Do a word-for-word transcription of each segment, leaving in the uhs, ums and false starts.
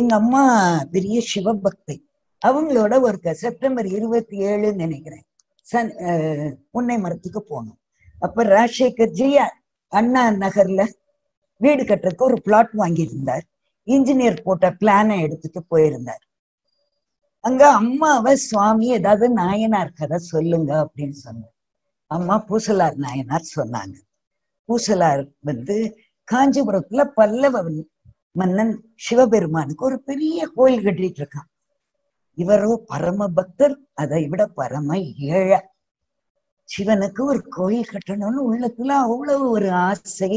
எங்க அம்மா பெரிய சிவபக்தை. அவங்களோட ஒரு செப்டம்பர் இருபத்தி ஏழுன்னு நினைக்கிறேன் சன் புன்னை மரத்துக்கு போனோம். அப்ப ராஜசேகர் ஜி அண்ணா நகர்ல வீடு கட்டுறதுக்கு ஒரு பிளாட் வாங்கியிருந்தார். இன்ஜினியர் போட்ட பிளானை எடுத்துட்டு போயிருந்தார். அங்க அம்மாவை சுவாமி ஏதாவது நாயனார் கதை சொல்லுங்க அப்படின்னு சொன்னார். அம்மா பூசலார் நாயனார் சொன்னாங்க. பூசலார் வந்து காஞ்சிபுரத்துல பல்லவ மன்னன் சிவபெருமானுக்கு ஒரு பெரிய கோயில் கட்டிட்டு இருக்கான். இவரோ பரம பக்தர், அதை விட பரம ஏழை. சிவனுக்கு ஒரு கோயில் கட்டணும்னு உள்ளத்துல அவ்வளவு ஒரு ஆசை.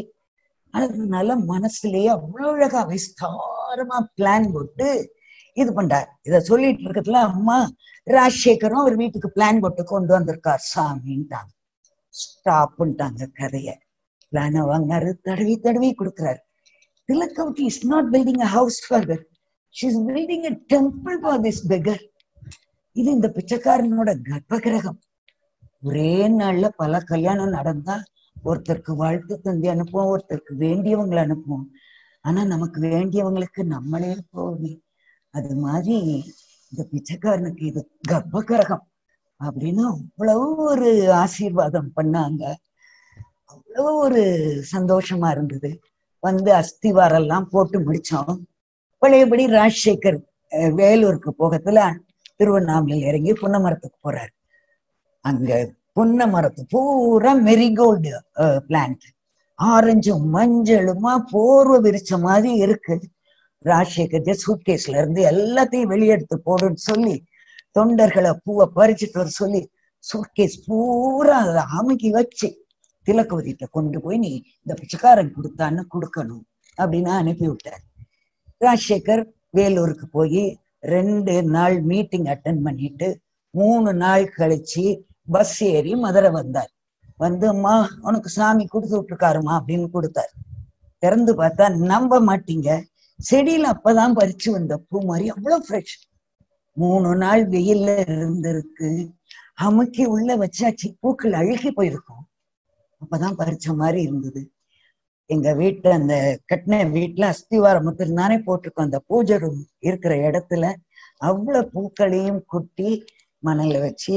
அதனால மனசுலயே அவ்வளவு அழகா விஸ்தாரமா பிளான் போட்டு இது பண்றாரு. இத சொல்லிட்டு இருக்கிறதுல அம்மா ராஜசேகரும் அவர் வீட்டுக்கு பிளான் போட்டு கொண்டு வந்திருக்கார் சாமின்ட்டாங்க. ஸ்டாப்ட்டாங்க கதைய. பிளான வாங்கினாரு, தடவி தடவி கொடுக்குறாரு. Thilagavathi is not building a house for her. She is building a temple for this beggar. இது இந்த பிச்சைக்காரனோட கர்ப்பகிரகம். ஒரே நாள்ல பல கல்யாணம் நடந்தா ஒருத்தருக்கு வாழ்த்து தந்தி அனுப்புவோம், ஒருத்தருக்கு வேண்டியவங்களை அனுப்புவோம். ஆனா நமக்கு வேண்டியவங்களுக்கு நம்மளே போகுது. அது மாதிரி இந்த பிச்சைக்காரனுக்கு இது கர்ப்பகிரகம் அப்படின்னு அவ்வளவு ஒரு ஆசீர்வாதம் பண்ணாங்க. அவ்வளவு ஒரு சந்தோஷமா இருந்தது. வந்து அஸ்திவாரெல்லாம் போட்டு முடிச்சோம். பழையபடி ராஜசேகர் வேலூருக்கு போகத்துல திருவண்ணாமலையில் இறங்கி புன்னை மரத்துக்கு போறாரு. அங்க புன்னை மரத்து பூரா மெரிகோல்டு பிளான்ட், ஆரஞ்சும் மஞ்சளுமா போர்வை விரிச்ச மாதிரி இருக்கு. ராஜசேகர் சூட்கேஸ்ல இருந்து எல்லாத்தையும் வெளியெடுத்து போடுன்னு சொல்லி தொண்டர்களை பூவை பறிச்சுட்டு வர சொல்லி சூட்கேஸ் பூரா அதை அமுக்கி வச்சு திலகவதிட்ட கொண்டு போய் நீ இந்த பிச்சைக்காரன் கொடுத்தான்னு கொடுக்கணும் அப்படின்னு அனுப்பி விட்டார். ராஜசேகர் வேலூருக்கு போய் ரெண்டு நாள் மீட்டிங் அட்டன் பண்ணிட்டு மூணு நாள் கழிச்சு பஸ் ஏறி மதுரை வந்தார். வந்து அம்மா உனக்கு சாமி கொடுத்து விட்டுருக்காருமா அப்படின்னு கொடுத்தார். திறந்து பார்த்தா நம்ப மாட்டீங்க, செடியில அப்பதான் பறிச்சு வந்த பூ மாதிரி அவ்வளவு ஃப்ரெஷ். மூணு நாள் வெயில்ல இருந்திருக்கு. அமுக்கி உள்ள வச்சாச்சு, பூக்கள் அழுகி போயிருக்கும். அப்பதான் பறிச்ச மாதிரி இருந்தது. எங்க வீட்டு அந்த கட்டின வீட்டுல அஸ்திவாரம் முத்திரம் தானே போட்டிருக்கோம். அந்த பூஜை ரூம் இருக்கிற இடத்துல அவ்வளவு பூக்களையும் குட்டி மணல வச்சு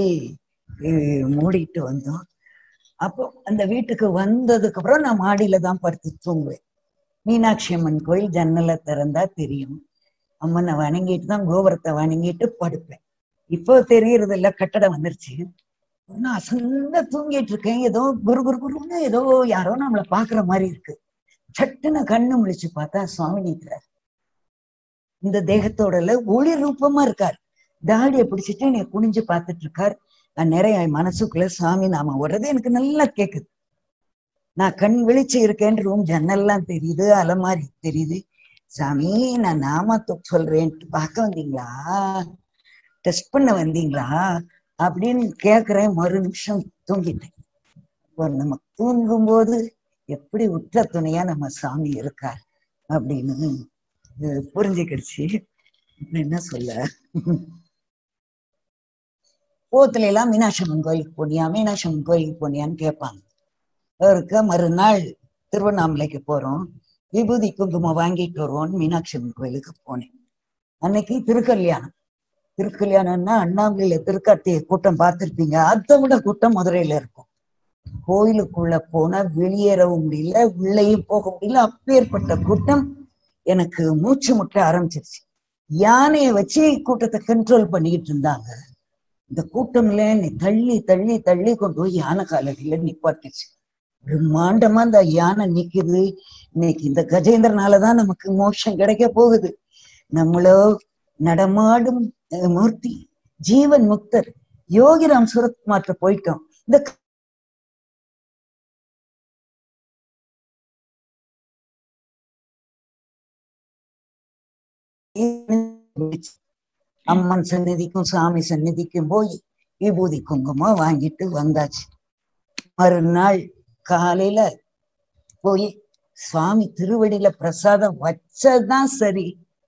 மூடிட்டு வந்தோம். அப்போ அந்த வீட்டுக்கு வந்ததுக்கு அப்புறம் நான் மாடியில தான் படுத்து தூங்குவேன். மீனாட்சி அம்மன் கோயில் ஜன்னலை திறந்தா தெரியும். அம்மனை வணங்கிட்டு தான் கோபுரத்தை வணங்கிட்டு படுப்பேன். இப்போ தெரியறது இல்ல, கட்டடம் வந்துருச்சு. நான் அசந்த தூங்கிட்டு இருக்கேன். ஏதோ குரு குரு குருன்னு ஏதோ யாரோ நம்மளை பாக்குற மாதிரி இருக்கு. சட்டுன்னு கண்ணு முழிச்சு பார்த்தா சுவாமி நிற்கிறார். இந்த தேகத்தோட ஒளி ரூபமா இருக்கார். தாடியை பிடிச்சிட்டு என்னை குனிஞ்சு பார்த்துட்டு இருக்கார். நான் நிறைய மனசுக்குள்ள சாமி நாம வர்றது எனக்கு நல்லா கேக்குது. நான் கண் விழிச்சு இருக்கேன். ரூம் ஜன்னல்லாம் தெரியுது, அலமாரி தெரியுது. சாமி நான் நாமத்தை சொல்றேன், பார்க்க வந்தீங்களா, டெஸ்ட் பண்ண வந்தீங்களா அப்படின்னு கேக்குறேன். மறு நிமிஷம் தூங்கிட்டேன். இப்போ நம்ம தூங்கும் போது எப்படி உற்ற துணையா நம்ம சாமி இருக்கார் அப்படின்னு புரிஞ்சுக்கிடுச்சு. என்ன சொல்ல, போத்துல எல்லாம் மீனாட்சி அம்மன் கோயிலுக்கு போனியா, மீனாட்சி அம்மன் கோயிலுக்கு போனியான்னு கேட்பாங்க. அவருக்கு மறுநாள் திருவண்ணாமலைக்கு போறோம், விபூதி குங்குமம் வாங்கிட்டு வருவோம்னு மீனாட்சி அம்மன் கோயிலுக்கு போனேன். அன்னைக்கு திருக்கல்யாணம். திருக்கல்யாணம்னா அண்ணாமலையில திருக்கார்த்திகை கூட்டம் பார்த்திருப்பீங்க, அதை விட கூட்டம் மதுரையில இருக்கும். கோயிலுக்குள்ள போனா வெளியேறவும் முடியல, உள்ளேயும் போக முடியல. அப்பேற்பட்ட கூட்டம். எனக்கு மூச்சு முட்ட ஆரம்பிச்சிருச்சு. யானையை வச்சு கூட்டத்தை கண்ட்ரோல் பண்ணிக்கிட்டு இருந்தாங்க. இந்த கூட்டம்ல நீ தள்ளி தள்ளி தள்ளி கொண்டு போய் யானை காலடியில நிப்பாட்டுச்சு. பிரம்மாண்டமா இந்த யானை நிக்குது. இன்னைக்கு இந்த கஜேந்திரனாலதான் நமக்கு மோட்சம் கிடைக்க போகுது. நம்மளோ நடமாடும் மூர்த்தி, ஜீவன் முக்தர், யோகிராம் சுரத் மாற்ற போயிட்டோம். இந்த அம்மன் சந்நிதிக்கும் சாமி சந்நிதிக்கும் போய் விபூதி குங்குமம் வாங்கிட்டு வந்தாச்சு. மறுநாள் காலையில போய் சுவாமி திருவடியில பிரசாதம் வச்சதான் சரி,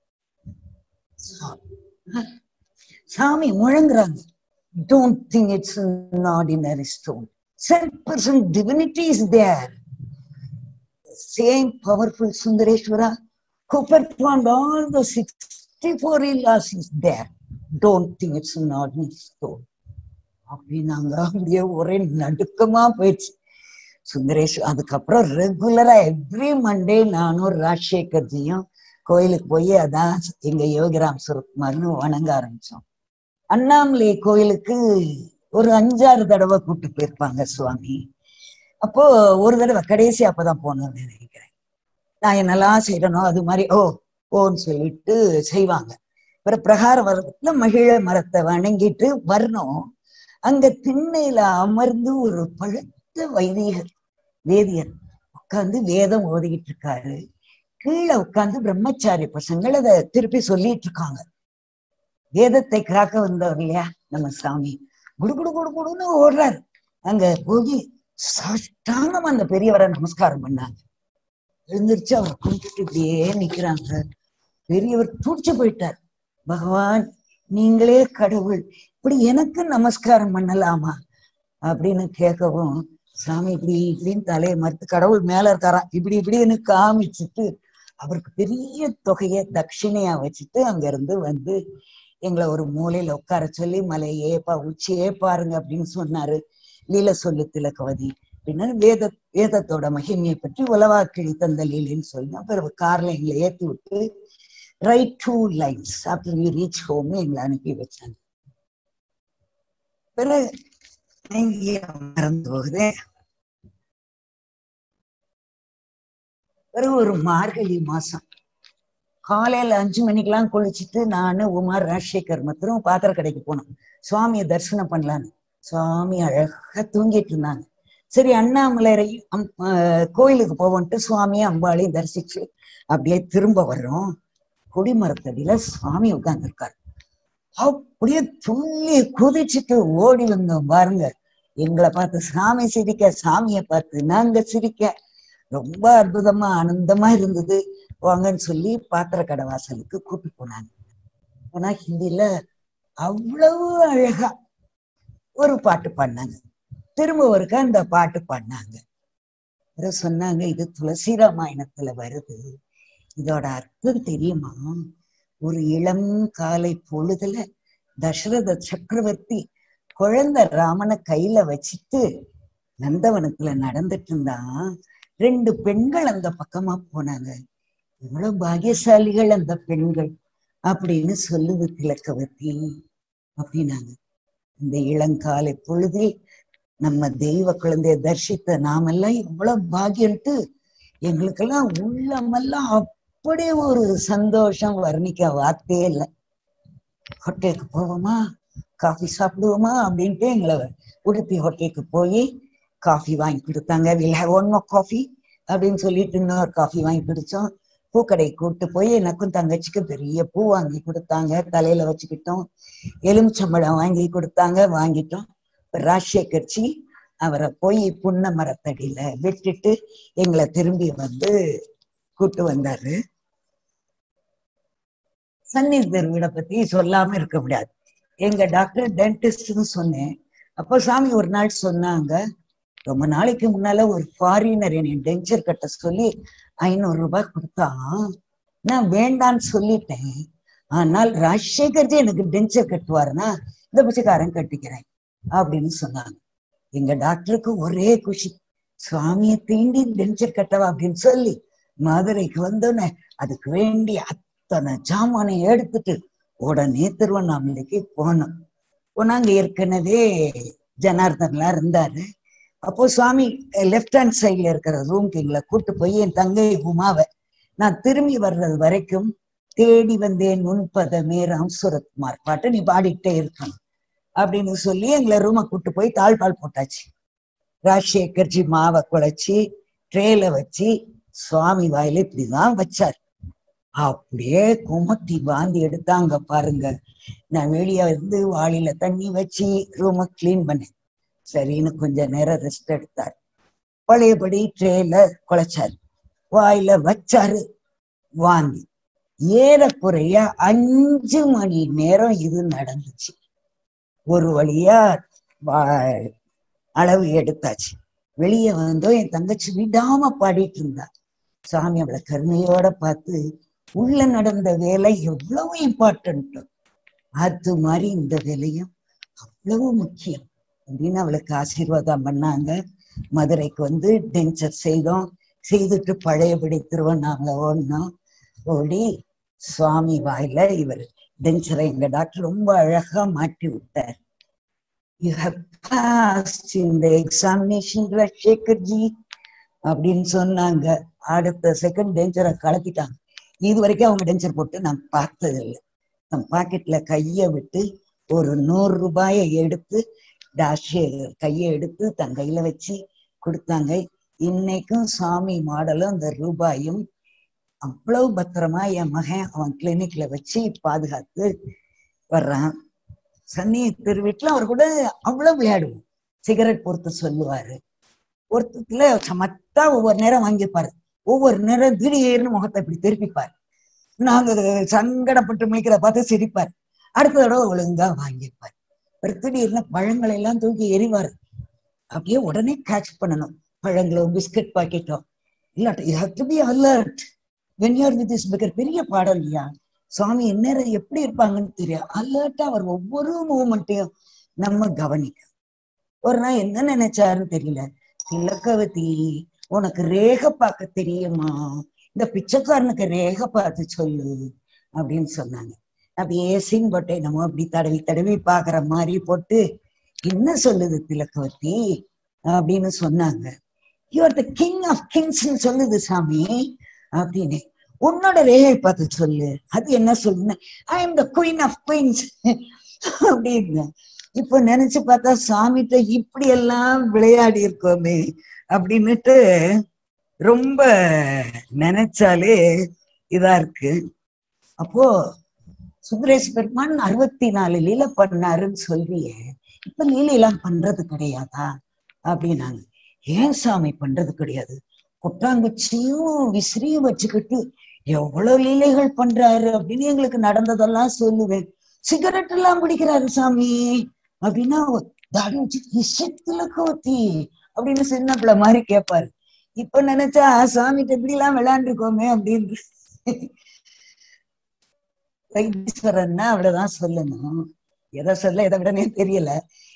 சாமி முழங்குறாங்க. Don't think it's an ordinary stone. ten percent divinity is there. Same powerful Sundareshwara who performed all the six sixty four in-laws is there. Don't think it's an ordinary stone. அப்படின்னாங்க. அப்படியே ஒரே நடுக்கமா போயிடுச்சு சுந்தரேஷ். அதுக்கப்புறம் ரெகுலரா எவ்ரி மண்டே நானும் ராஜசேகர்ஜியும் கோயிலுக்கு போய் அதான் எங்க யோகிராம் சுரத்குமார்னு வணங்க ஆரம்பிச்சோம். அண்ணாமலை கோயிலுக்கு ஒரு அஞ்சாறு தடவை கூட்டு போயிருப்பாங்க சுவாமி. அப்போ ஒரு தடவை கடைசி அப்பதான் போனோம்னு நினைக்கிறேன். நான் என்னெல்லாம் செய்யறனோ அது மாதிரி ஓ ஓன்னு சொல்லிட்டு செய்வாங்க. அப்புறம் பிரகார வரத்துல மகிழ மரத்தை வணங்கிட்டு வரணும். அங்க திண்ணையில அமர்ந்து ஒரு பழுத்த வைதிகர் வேதியர் உட்கார்ந்து வேதம் ஓதிக்கிட்டு இருக்காரு. கீழே உட்கார்ந்து பிரம்மச்சாரி பசங்கள் அதை திருப்பி சொல்லிட்டு இருக்காங்க. வேதத்தை காக்க வந்தவர் இல்லையா நம்ம சாமி, குடு குடு குடு குடுன்னு ஓடுறாரு. அங்க போய் சாஷ்டாங்கமா அந்த பெரியவரை நமஸ்காரம் பண்ணாங்க. எழுந்திருச்சு அவரை கும்பிட்டு இப்படியே நிக்கிறாங்க. பெரியவர் துடிச்சு போயிட்டார். பகவான் நீங்களே கடவுள், இப்படி எனக்கு நமஸ்காரம் பண்ணலாமா அப்படின்னு கேட்கவும் சாமி இப்படி இப்படின்னு தலையை மறுத்து கடவுள் மேல இருக்காராம் இப்படி இப்படின்னு காமிச்சுட்டு அவருக்கு பெரிய தொகையை தட்சிணையா வச்சுட்டு அங்க இருந்து வந்து எங்களை ஒரு மூலையில உட்கார சொல்லி மலையே பா உச்சியே பாருங்க அப்படின்னு சொன்னாரு. லீல சொல்லு திலகவதி அப்படின்னா வேத வேதத்தோட மகிமையை பற்றி உலவாக்கிழி தந்த லீலைன்னு சொல்லி பிறகு கார்ல எங்களை ஏற்றி விட்டு right to lines after we reach home எங்களை அனுப்பி வச்சாங்க. பிறகு மறந்து போகுது. பிறகு ஒரு மார்கழி மாசம் காலையில அஞ்சு மணிக்கெல்லாம் குளிச்சுட்டு நானு உமார் ராஜசேகர் மாத்திரம் பாத்திர கடைக்கு போனோம் சுவாமியை தரிசனம் பண்ணலான்னு. சுவாமி அழகா தூங்கிட்டு இருந்தாங்க. சரி அண்ணாமலையரையும் கோயிலுக்கு போவோன்ட்டு சுவாமியும் அம்பாளையும் தரிசிச்சு அப்படியே திரும்ப வர்றோம். கொடிமரத்தடியில சுவாமி உட்கார்ந்துருக்காரு. அப்படியே துள்ளி குதிச்சுட்டு ஓடி வந்தோம் பாருங்க. எங்களை பார்த்து சாமி சிரிக்க, சாமியை பார்த்து நாங்க சிரிக்க, ரொம்ப அற்புதமா ஆனந்தமா இருந்தது. வாங்கன்னு சொல்லி பாத்திர கடை வாசலுக்கு கூட்டி போனாங்க. ஆனா ஹிந்தில அவ்வளவு அழகா ஒரு பாட்டு பாடினாங்க. திரும்ப ஒருக்கா அந்த பாட்டு பாடினாங்க. சொன்னாங்க இது துளசி ராமாயணத்துல வருது, இதோட அர்த்தம் தெரியுமா? ஒரு இளம் காலை பொழுதுல தசரத சக்கரவர்த்தி குழந்தை ராமனை கையில வச்சுட்டு நந்தவனத்துல நடந்துட்டு இருந்தான். ரெண்டு பெண்கள் அந்த பக்கமா போனாங்க. எவ்வளவு பாகியசாலிகள் அந்த பெண்கள் அப்படின்னு சொல்லுது திலகவதி அப்படின்னாங்க. இந்த இளங்காலை பொழுதில் நம்ம தெய்வ குழந்தைய தரிசித்த நாமெல்லாம் எவ்வளவு பாகியன்ட்டு எங்களுக்கெல்லாம் உள்ளமெல்லாம் அப்படியே ஒரு சந்தோஷம் வர்ணிக்க வார்த்தையே இல்லை. ஹோட்டலுக்கு போவோமா, காஃபி சாப்பிடுவோமா அப்படின்ட்டு எங்களை உடுப்பி ஹோட்டலுக்கு போய் காஃபி வாங்கி கொடுத்தாங்க. Will have one more coffee அப்படின்னு சொல்லிட்டு இன்னொரு காஃபி வாங்கி குடிச்சோம். பூக்கடை கூப்பிட்டு போய் எனக்கும் தங்கச்சிக்கு பெரிய பூ வாங்கி கொடுத்தாங்க, தலையில வச்சுக்கிட்டோம். எலுமிச்சம்பழம் வாங்கி கொடுத்தாங்க, வாங்கிட்டோம். ராஜசேகர்ஜி அவரை போய் புன்ன மரத்தடியில விட்டுட்டு எங்களை திரும்பி வந்து கூட்டு வந்தாரு. சன்னிதர் வீடை பத்தி சொல்லாம இருக்க முடியாது. எங்க டாக்டர் டென்டிஸ்ட்னு சொன்னேன். அப்போ சாமி ஒரு நாள் சொன்னாங்க, ரொம்ப நாளைக்கு முன்னால ஒரு ஃபாரினர் என்னை டென்ச்சர் கட்ட சொல்லி ஐநூறு ரூபாய் கொடுத்தான். நான் வேண்டான்னு சொல்லிட்டேன். ஆனால் ராஜசேகர்ஜி எனக்கு டென்ச்சர் கட்டுவாருன்னா இந்த பிச்சைக்காரன் கட்டிக்கிறேன் அப்படின்னு சொன்னாங்க. எங்க டாக்டருக்கு ஒரே குஷி, சுவாமியை தீண்டி டென்ச்சர் கட்டவா அப்படின்னு சொல்லி மதுரைக்கு வந்தோன்னே அதுக்கு வேண்டி அத்தனை ஜாமானை எடுத்துட்டு உடனே திருவண்ணாமலைக்கு போனோம். போனா அங்க ஏற்கனவே ஜனார்தன்லாம் இருந்தாரு. அப்போ சுவாமி லெப்ட் ஹேண்ட் சைட்ல இருக்கிற ரூம்க்கு எங்களை கூட்டு போய் என் தங்கை உமாவை நான் திரும்பி வர்றது வரைக்கும் தேடி வந்தேன் முன்பதமே ராம் சுரத்குமார் பாட்டு நீ பாடிக்கிட்டே இருக்கணும் அப்படின்னு சொல்லி எங்களை ரூமை கூட்டு போய் தாழ்பால் போட்டாச்சு. ராஜசேகர்ஜி மாவை குழைச்சி ட்ரேல வச்சு சுவாமி வாயில இப்படிதான் வச்சார். அப்படியே குமட்டி வாந்தி எடுத்தாங்க பாருங்க. நான் வெளியே வந்து வாளியில தண்ணி வச்சு ரூமை கிளீன் பண்ணேன். சரின்னு கொஞ்ச நேரம் ரெஸ்ட் எடுத்தார். பழையபடி ட்ரேல குழைச்சாரு, வாயில வச்சாரு, வாந்தி. ஏறக்குறைய அஞ்சு மணி நேரம் இது நடந்துச்சு. ஒரு வழியா அளவு எடுத்தாச்சு. வெளியே வந்தோம். என் தங்கச்சி விடாம பாடிட்டு இருந்தா. சாமி அவளை கருணையோட பார்த்து உள்ள நடந்த வேலை எவ்வளவு இம்பார்ட்டன்ட், அது மாதிரி இந்த வேலையும் அவ்வளவு முக்கியம் அப்படின்னு அவளுக்கு ஆசீர்வாதம் பண்ணாங்க. மதுரைக்கு வந்து டென்ச்சர் செய்தோம். செய்துட்டு பழையபடி திருவண்ணாமலை ஓடினோம். ஓடி சுவாமி வாயில இவர் டென்ச்சரை எங்க டாக்டர் ரொம்ப அழகா மாட்டி விட்டார். You have passed in the examination Rajasekar ji அப்படின்னு சொன்னாங்க. அடுத்த செகண்ட் டென்ச்சரை கலக்கிட்டாங்க. இது வரைக்கும் அவங்க டென்ச்சர் போட்டு நான் பார்த்தது இல்லை. தன் பாக்கெட்ல கைய விட்டு ஒரு நூறு ரூபாயை எடுத்து டாஷே கையை எடுத்து தன் கையில வச்சு கொடுத்தாங்க. இன்னைக்கும் சாமி மாடலும் அந்த ரூபாயும் அவ்வளவு பத்திரமா என் மகன் அவன் கிளினிக்ல வச்சு பாதுகாத்து வர்றான். சன்னி திரு வீட்டுல அவர் கூட அவ்வளவு விளையாடுவோம். சிகரெட் பொறுத்து சொல்லுவாரு. ஒருத்தத்துல சமத்தா ஒவ்வொரு நேரம் வாங்கிப்பாரு. ஒவ்வொரு நேரம் திடீர்னு முகத்தை இப்படி திருப்பிப்பார். நாங்க சங்கடப்பட்டு முழிக்கிற பார்த்து சிரிப்பார். அடுத்த தடவை ஒழுங்கா வாங்கிப்பார். ஒரு திடீர்னு பழங்களை எல்லாம் தூக்கி எறிவாரு. அப்படியே உடனே கேட்ச் பண்ணணும். பழங்களோ பிஸ்கட் பாக்கெட்டோ இல்லாட்ட you have to be alert when you are with this beggar. பெரிய பாடம் இல்லையா? சுவாமி எந்நேரம் எப்படி இருப்பாங்கன்னு தெரியும். அலர்ட்டா அவர் ஒவ்வொரு மூமெண்ட்டையும் நம்ம கவனிக்க. ஒரு நாள் என்ன நினைச்சாருன்னு தெரியல. திலகவதி, உனக்கு ரேக பார்க்க தெரியுமா? இந்த பிச்சைக்காரனுக்கு ரேக பார்த்து சொல்லு அப்படின்னு சொன்னாங்க. அப்படியே சீன் போட்டே நம்ம அப்படி தடவி தடவி பாக்குற மாதிரி போட்டு என்ன சொல்லுது திலகவதி அப்படின்னு சொன்னாங்க. You are the king of kings சொல்லுது சாமி அப்படின்னு. உன்னோட ரேகை பார்த்து சொல்லு. அது என்ன சொல்லுன்னு, I am the queen of queens அப்படின்னு. இப்ப நினைச்சு பார்த்தா சாமிகிட்ட இப்படி எல்லாம் விளையாடி இருக்கோமே அப்படின்னுட்டு ரொம்ப நினைச்சாலே இதா இருக்கு. அப்போ சுந்தரேச பெருமான் அறுபத்தி நாலு லீலை பண்ணாருன்னு சொல்றியே, இப்ப லீலையெல்லாம் பண்றது கிடையாதா அப்படின்னாங்க. ஏன் சாமி பண்றது கிடையாது? கொட்டாங்குச்சியும் விசிறியும் வச்சுக்கிட்டு எவ்வளவு லீலைகள் பண்றாரு அப்படின்னு எங்களுக்கு நடந்ததெல்லாம் சொல்லுவேன். சிகரெட் எல்லாம் பிடிக்கிறாரு சாமி அப்படின்னா தாடி வச்சு திலகவதி அப்படின்னு சின்ன பிள்ளை மாதிரி கேட்பாரு. இப்ப நினைச்சா சாமிகிட்ட இப்படி எல்லாம் விளையாண்டுருக்கோமே அப்படின்னு. வைத்தீஸ்வரன்னா அவ்வளவுதான் சொல்லணும். எதை சொல்ல எதை விடனே தெரியல.